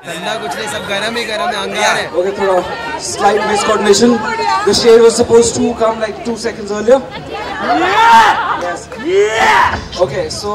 ठंडा कुछ नहीं, सब गरम ही गरम है, अंगार है। Okay, थोड़ा slight miscoordination. The shade was supposed to come like 2 seconds earlier. Yeah. Yes. Yeah. Okay, so.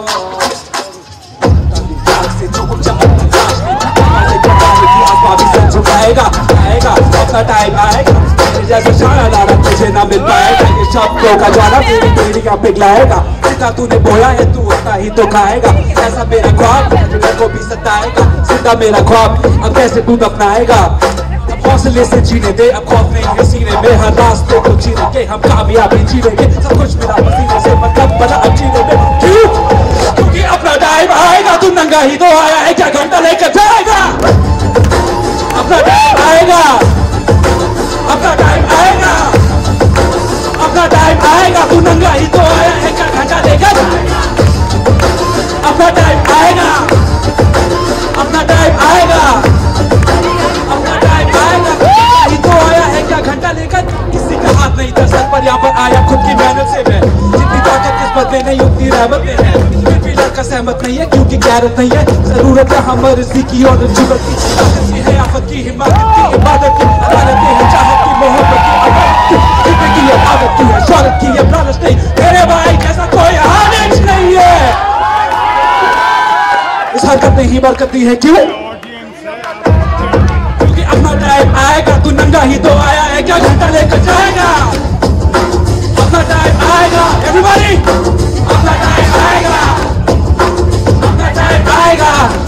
अपना टाइम आएगा, जैसे शाना लाना तुझे ना मिल पाएगा। ये शब्दों का ज्वाला मेरी पीढ़ी का पिघलाएगा। जितना तूने बोया है तू उतना ही तो खाएगा। ऐसा मेरा ख्वाब को भी सताएगा। जिंदा मेरा ख्वाब अब कैसे तू दफनाएगा। हौसले से जीने दे, अब खौफ नहीं है सीने में। हर रास्ते को जीनेंगे हम, कामयाबी जीनेंगे। सब कुछ मेरा पसीने से मतलब बना अब जीने में। क्यों? क्योंकि अपना टाइम आएगा। तू नंगा ही तो आया है, क्या घंटा लेकर जाएगा? अपना टाइम आएगा, अपना टाइम आएगा, अपना टाइम आएगा। तू नंगा ही तो आया है, क्या घंटा लेकर जाएगा? अपना टाइम आएगा, अपना टाइम आएगा, अपना टाइम आएगा। ही तो आया है, क्या घंटा लेकर? किसी का हाथ नहीं था सर पर, यहाँ पर आया खुद की मेहनत से मैं। जितनी ताकत किस्मत में नहीं उतनी रहमत में है। फिर भी लड़का सहमत नहीं है क्योंकि गैरत नहीं है। जरूरत है हम मर्जी की और जुबत की, ताकत की है, आफत की, हिम्मत की, इबादत की, अदालत की है, चाहत की, मोहब्बत की, जिंदगी की है, आदत की है, शौहरत की है, लालच नहीं। मेरे भाई जैसा कोई हालिज नहीं है। इस हरकत में ही बरकत दी है। क्यों? क्योंकि अपना टाइम आएगा। तू नंगा ही तो आया है, क्या घंटा लेकर जाएगा? अपना टाइम आएगा। एवरीबॉडी, अपना टाइम आएगा, अपना टाइम आएगा।